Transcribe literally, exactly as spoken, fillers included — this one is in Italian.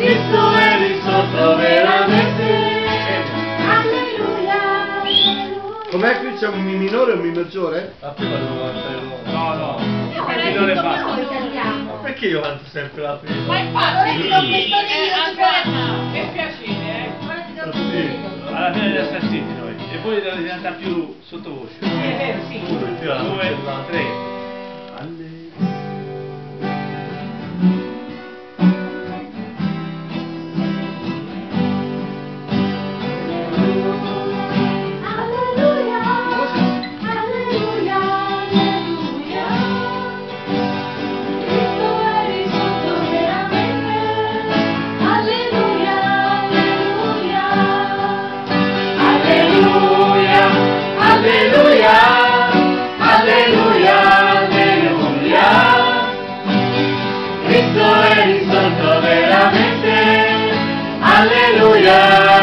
Cristo è risorto veramente. Com'è qui? C'è un Mi minore e un Mi maggiore? Ma prima dovevo cantare il nuovo. No, no. Io Il vorrei minore tutto basta. noi cantiamo. Perché io canto sempre la prima? Ma infatti, Sì. eh, anche per piacere, eh. Alla fine deve stare zitti noi. E poi deve diventare più sottovoce. È vero, sì. Uno, due, tre. Cristo è risorto veramente, alleluia.